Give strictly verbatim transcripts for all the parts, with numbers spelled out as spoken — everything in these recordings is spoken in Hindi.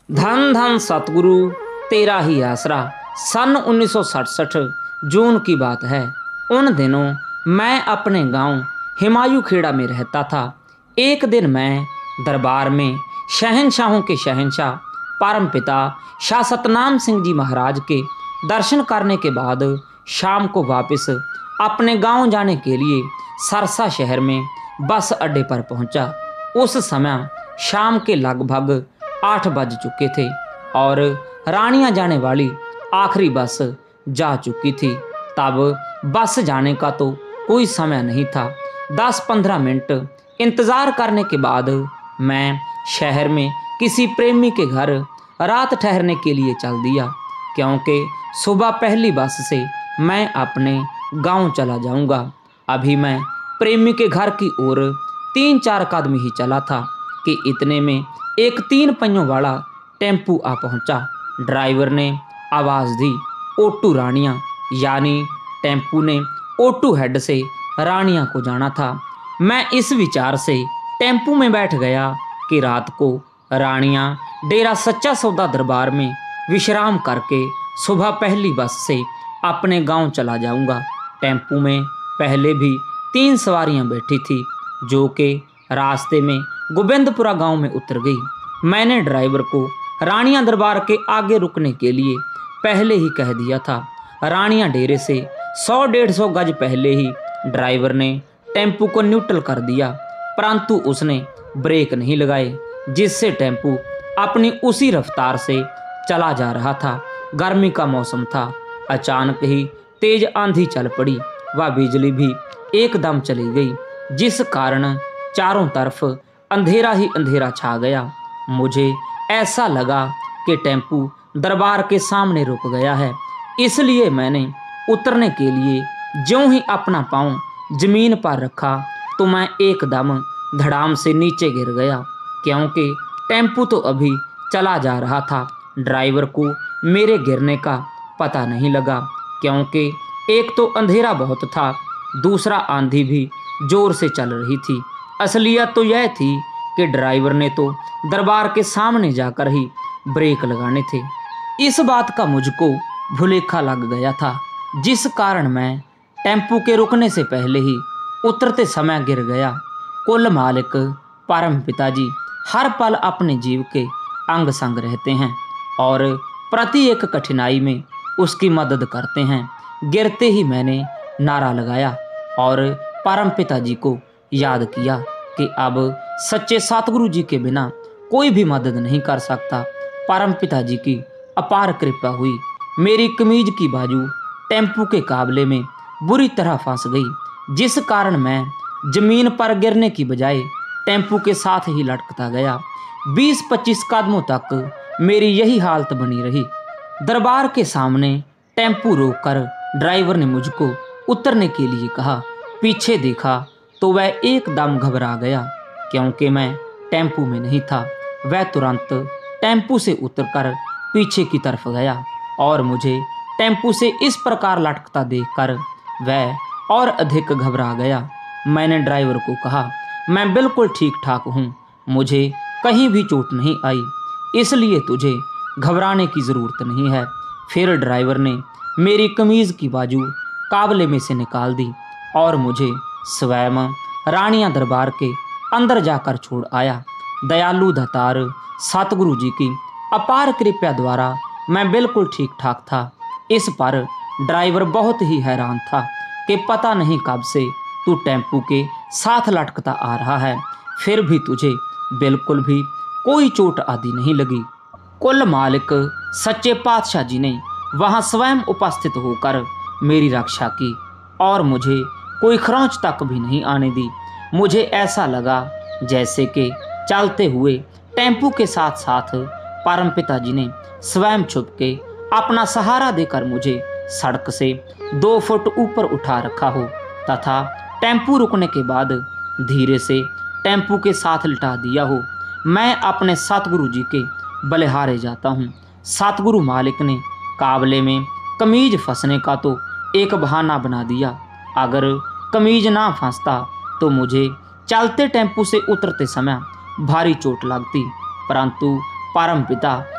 धन धन सतगुरु तेरा ही आसरा। सन उन्नीस सौ सड़सठ जून की बात है। उन दिनों मैं अपने गांव हिमायू खेड़ा में रहता था। एक दिन मैं दरबार में शहनशाहों के शहनशाह परमपिता शाह सतनाम सिंह जी महाराज के दर्शन करने के बाद शाम को वापस अपने गांव जाने के लिए सरसा शहर में बस अड्डे पर पहुंचा। उस समय शाम के लगभग आठ बज चुके थे और रानियां जाने वाली आखिरी बस जा चुकी थी। तब बस जाने का तो कोई समय नहीं था। दस पंद्रह मिनट इंतज़ार करने के बाद मैं शहर में किसी प्रेमी के घर रात ठहरने के लिए चल दिया, क्योंकि सुबह पहली बस से मैं अपने गांव चला जाऊंगा। अभी मैं प्रेमी के घर की ओर तीन चार कदम ही चला था कि इतने में एक तीन पहियों वाला टेम्पू आ पहुंचा। ड्राइवर ने आवाज़ दी, ओटू रानियां, यानी टेम्पू ने ओटू हेड से रानियां को जाना था। मैं इस विचार से टेम्पू में बैठ गया कि रात को रानियां डेरा सच्चा सौदा दरबार में विश्राम करके सुबह पहली बस से अपने गांव चला जाऊंगा। टेम्पू में पहले भी तीन सवारियां बैठी थी, जो कि रास्ते में गोविंदपुरा गांव में उतर गई। मैंने ड्राइवर को रानियां दरबार के आगे रुकने के लिए पहले ही कह दिया था। रानियां डेरे से सौ डेढ़ सौ गज पहले ही ड्राइवर ने टेम्पू को न्यूट्रल कर दिया, परंतु उसने ब्रेक नहीं लगाए, जिससे टेम्पू अपनी उसी रफ्तार से चला जा रहा था। गर्मी का मौसम था। अचानक ही तेज आंधी चल पड़ी। वह बिजली भी एकदम चली गई, जिस कारण चारों तरफ अंधेरा ही अंधेरा छा गया। मुझे ऐसा लगा कि टेम्पू दरबार के सामने रुक गया है, इसलिए मैंने उतरने के लिए ज्यों ही अपना पाँव जमीन पर रखा तो मैं एकदम धड़ाम से नीचे गिर गया, क्योंकि टेम्पू तो अभी चला जा रहा था। ड्राइवर को मेरे गिरने का पता नहीं लगा, क्योंकि एक तो अंधेरा बहुत था, दूसरा आंधी भी जोर से चल रही थी। असलियत तो यह थी कि ड्राइवर ने तो दरबार के सामने जाकर ही ब्रेक लगाने थे। इस बात का मुझको भुलेखा लग गया था, जिस कारण मैं टेम्पू के रुकने से पहले ही उतरते समय गिर गया। कुल मालिक परम पिताजी हर पल अपने जीव के अंग संग रहते हैं और प्रति एक कठिनाई में उसकी मदद करते हैं। गिरते ही मैंने नारा लगाया और परम पिताजी को याद किया कि अब सच्चे सतगुरु जी के बिना कोई भी मदद नहीं कर सकता। परम पिताजी की अपार कृपा हुई। मेरी कमीज की बाजू टेम्पू के काबले में बुरी तरह फंस गई, जिस कारण मैं जमीन पर गिरने की बजाय टेम्पू के साथ ही लटकता गया। बीस पच्चीस कदमों तक मेरी यही हालत बनी रही। दरबार के सामने टेम्पू रोककर ड्राइवर ने मुझको उतरने के लिए कहा। पीछे देखा तो वह एकदम घबरा गया, क्योंकि मैं टेम्पू में नहीं था। वह तुरंत टेम्पू से उतरकर पीछे की तरफ गया और मुझे टेम्पू से इस प्रकार लटकता देखकर वह और अधिक घबरा गया। मैंने ड्राइवर को कहा, मैं बिल्कुल ठीक ठाक हूँ, मुझे कहीं भी चोट नहीं आई, इसलिए तुझे घबराने की ज़रूरत नहीं है। फिर ड्राइवर ने मेरी कमीज़ की बाजू काबले में से निकाल दी और मुझे स्वयं रानियां दरबार के अंदर जाकर छोड़ आया। दयालु दातार सतगुरु जी की अपार कृपा द्वारा मैं बिल्कुल ठीक ठाक था। इस पर ड्राइवर बहुत ही हैरान था कि पता नहीं कब से तू टेम्पू के साथ लटकता आ रहा है, फिर भी तुझे बिल्कुल भी कोई चोट आदि नहीं लगी। कुल मालिक सच्चे पातशाह जी ने वहाँ स्वयं उपस्थित होकर मेरी रक्षा की और मुझे कोई खरोंच तक भी नहीं आने दी। मुझे ऐसा लगा जैसे कि चलते हुए टेम्पू के साथ साथ परम पिताजी ने स्वयं छुप के अपना सहारा देकर मुझे सड़क से दो फुट ऊपर उठा रखा हो तथा टेम्पू रुकने के बाद धीरे से टेम्पू के साथ लिटा दिया हो। मैं अपने सतगुरु जी के बलिहारे जाता हूँ। सतगुरु मालिक ने काबले में कमीज फंसने का तो एक बहाना बना दिया। अगर कमीज ना फंसता तो मुझे चलते टेम्पू से उतरते समय भारी चोट लगती, परंतु परमपिता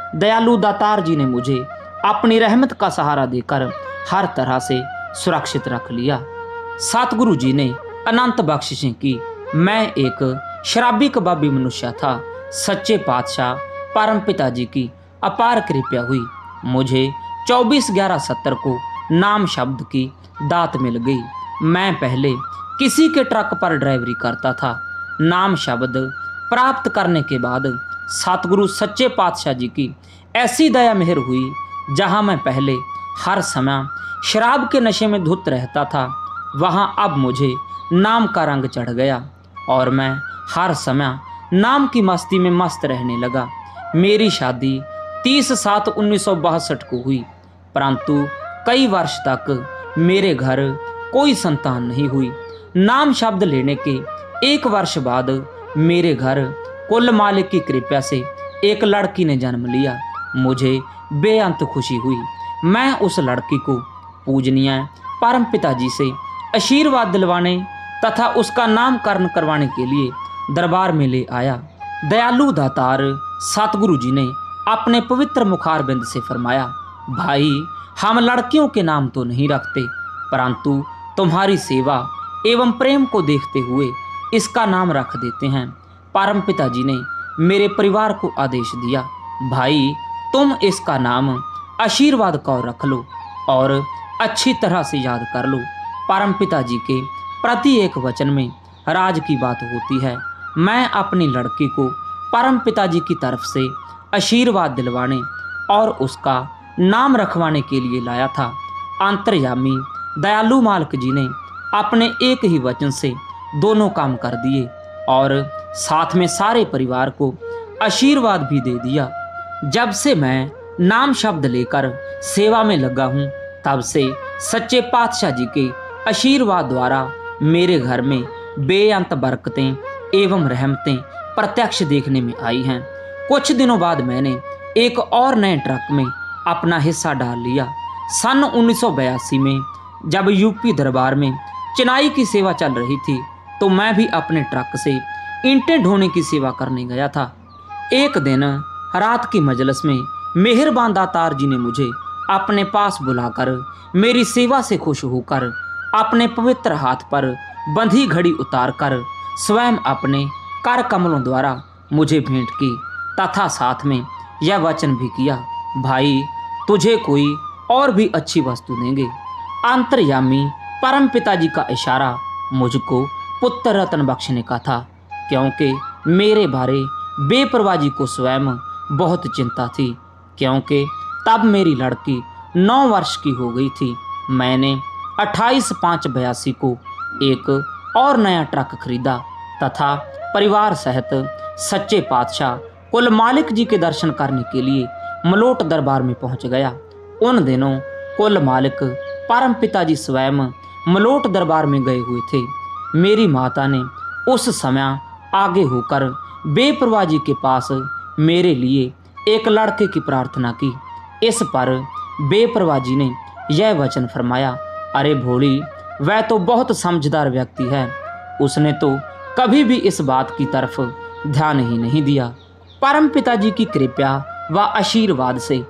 दयालु दातार जी ने मुझे अपनी रहमत का सहारा देकर हर तरह से सुरक्षित रख लिया। सतगुरु जी ने अनंत बख्शिशें की। मैं एक शराबी कबाबी मनुष्य था। सच्चे पातशाह परम पिता जी की अपार कृपा हुई। मुझे चौबीस ग्यारह सत्तर को नाम शब्द की दात मिल गई। मैं पहले किसी के ट्रक पर ड्राइवरी करता था। नाम शब्द प्राप्त करने के बाद सतगुरु सच्चे पातशाह जी की ऐसी दया मेहर हुई, जहां मैं पहले हर समय शराब के नशे में धुत रहता था, वहां अब मुझे नाम का रंग चढ़ गया और मैं हर समय नाम की मस्ती में मस्त रहने लगा। मेरी शादी तीस सात उन्नीस सौ बासठ को हुई, परंतु कई वर्ष तक मेरे घर कोई संतान नहीं हुई। नाम शब्द लेने के एक वर्ष बाद मेरे घर कुल मालिक की कृपा से एक लड़की ने जन्म लिया। मुझे बेअंत खुशी हुई। मैं उस लड़की को पूजनीय परम पिता जी से आशीर्वाद दिलवाने तथा उसका नामकरण करवाने के लिए दरबार में ले आया। दयालु दातार सतगुरु जी ने अपने पवित्र मुखारबिंद से फरमाया, भाई हम लड़कियों के नाम तो नहीं रखते, परंतु तुम्हारी सेवा एवं प्रेम को देखते हुए इसका नाम रख देते हैं। परम पिता जी ने मेरे परिवार को आदेश दिया, भाई तुम इसका नाम आशीर्वाद कौर रख लो और अच्छी तरह से याद कर लो। परम पिता जी के प्रति एक वचन में राज की बात होती है। मैं अपनी लड़की को परम पिता जी की तरफ से आशीर्वाद दिलवाने और उसका नाम रखवाने के लिए लाया था। अंतर्यामी दयालु मालिक जी ने अपने एक ही वचन से दोनों काम कर दिए और साथ में सारे परिवार को आशीर्वाद भी दे दिया। जब से मैं नाम शब्द लेकर सेवा में लगा हूँ, तब से सच्चे पातशाह जी के आशीर्वाद द्वारा मेरे घर में बेअंत बरकतें एवं रहमतें प्रत्यक्ष देखने में आई हैं। कुछ दिनों बाद मैंने एक और नए ट्रक में अपना हिस्सा डाल लिया। सन उन्नीस सौ बयासी में जब यूपी दरबार में चिनाई की सेवा चल रही थी, तो मैं भी अपने ट्रक से ईंटें ढोने की सेवा करने गया था। एक दिन रात की मजलिस में मेहरबान दातार जी ने मुझे अपने पास बुलाकर मेरी सेवा से खुश होकर अपने पवित्र हाथ पर बंधी घड़ी उतारकर स्वयं अपने कर कमलों द्वारा मुझे भेंट की तथा साथ में यह वचन भी किया, भाई तुझे कोई और भी अच्छी वस्तु देंगे। अंतर्यामी परम पिताजी का इशारा मुझको पुत्र रत्न बख्शने का था, क्योंकि मेरे बारे बेपरवाजी को स्वयं बहुत चिंता थी, क्योंकि तब मेरी लड़की नौ वर्ष की हो गई थी। मैंने अट्ठाईस पाँच बयासी को एक और नया ट्रक खरीदा तथा परिवार सहित सच्चे पातशाह कुल मालिक जी के दर्शन करने के लिए मलोट दरबार में पहुंच गया। उन दिनों कुल मालिक परम पिताजी स्वयं मलोट दरबार में गए हुए थे। मेरी माता ने उस समय आगे होकर बेपरवाह जी के पास मेरे लिए एक लड़के की प्रार्थना की। इस पर बेपरवाह जी ने यह वचन फरमाया, अरे भोली, वह तो बहुत समझदार व्यक्ति है, उसने तो कभी भी इस बात की तरफ ध्यान ही नहीं दिया। परम पिताजी की कृपा व आशीर्वाद से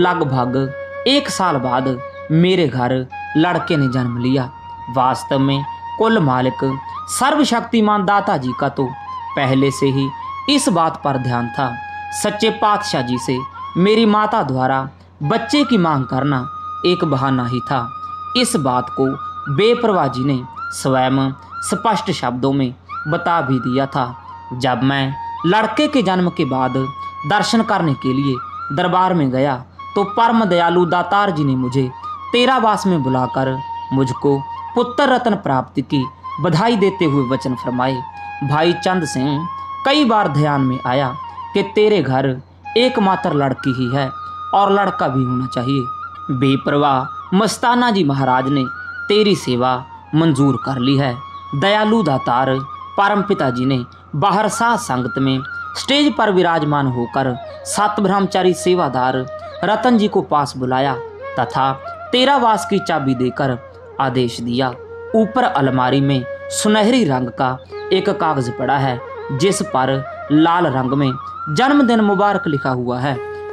लगभग एक साल बाद मेरे घर लड़के ने जन्म लिया। वास्तव में कुल मालिक सर्वशक्तिमान दाता जी का तो पहले से ही इस बात पर ध्यान था। सच्चे पातशाह जी से मेरी माता द्वारा बच्चे की मांग करना एक बहाना ही था। इस बात को बेपरवाह जी ने स्वयं स्पष्ट शब्दों में बता भी दिया था। जब मैं लड़के के जन्म के बाद दर्शन करने के लिए दरबार में गया, तो परम दयालु दातार जी ने मुझे तेरावास में बुलाकर मुझको पुत्र रत्न प्राप्ति की बधाई देते हुए वचन फरमाए। भाई चंद सिंह, कई बार ध्यान में आया कि तेरे घर एकमात्र लड़की ही है और लड़का भी होना चाहिए। बेपरवाह मस्ताना जी महाराज ने तेरी सेवा मंजूर कर ली है। दयालु दातार परम पिता जी ने बाहर साथ संगत में स्टेज पर विराजमान होकर सात ब्रह्मचारी सेवादार रतन जी को पास बुलाया तथा तेरावास की चाबी देकर आदेश दिया। ऊपर अलमारी में सुनहरी रंग का एक कागज पड़ा है, जिस पर लाल रंग में जन्मदिन मुबारक लिखा हुआ है।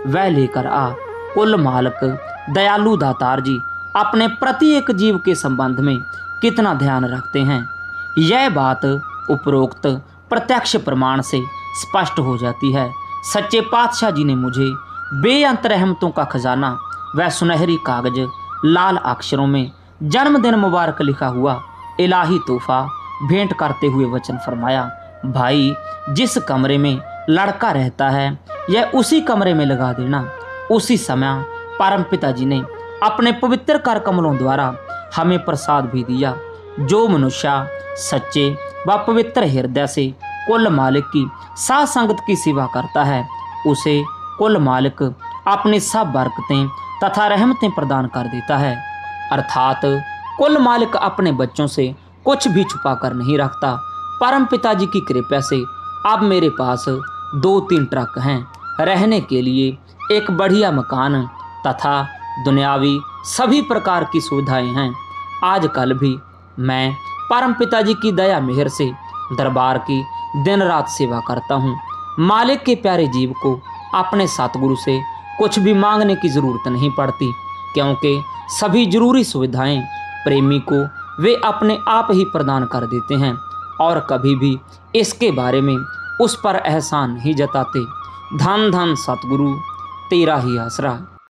वह लेकर आ। कुल मालिक दयालु दातार जी अपने प्रत्येक जीव के संबंध में कितना ध्यान रखते हैं, यह बात उपरोक्त प्रत्यक्ष प्रमाण से स्पष्ट हो जाती है। सच्चे पातशाह जी ने मुझे बेअंत रहमतों का खजाना वह सुनहरी कागज लाल अक्षरों में जन्मदिन मुबारक लिखा हुआ इलाही तोहफा भेंट करते हुए वचन फरमाया, भाई जिस कमरे में लड़का रहता है यह उसी कमरे में लगा देना। उसी समय परमपिता जी ने अपने पवित्र कर कमलों द्वारा हमें प्रसाद भी दिया। जो मनुष्य सच्चे व पवित्र हृदय से कुल मालिक की साथ संगत की सेवा करता है उसे कुल मालिक अपनी सब बरकतें तथा रहमतें प्रदान कर देता है। अर्थात कुल मालिक अपने बच्चों से कुछ भी छुपा कर नहीं रखता। परम पिता जी की कृपा से अब मेरे पास दो तीन ट्रक हैं, रहने के लिए एक बढ़िया मकान तथा दुनियावी सभी प्रकार की सुविधाएं हैं। आजकल भी मैं परम पिता जी की दया मेहर से दरबार की दिन रात सेवा करता हूँ। मालिक के प्यारे जीव को अपने सतगुरु से कुछ भी मांगने की ज़रूरत नहीं पड़ती, क्योंकि सभी जरूरी सुविधाएं प्रेमी को वे अपने आप ही प्रदान कर देते हैं और कभी भी इसके बारे में उस पर एहसान नहीं जताते। धन धन सतगुरु तेरा ही आसरा।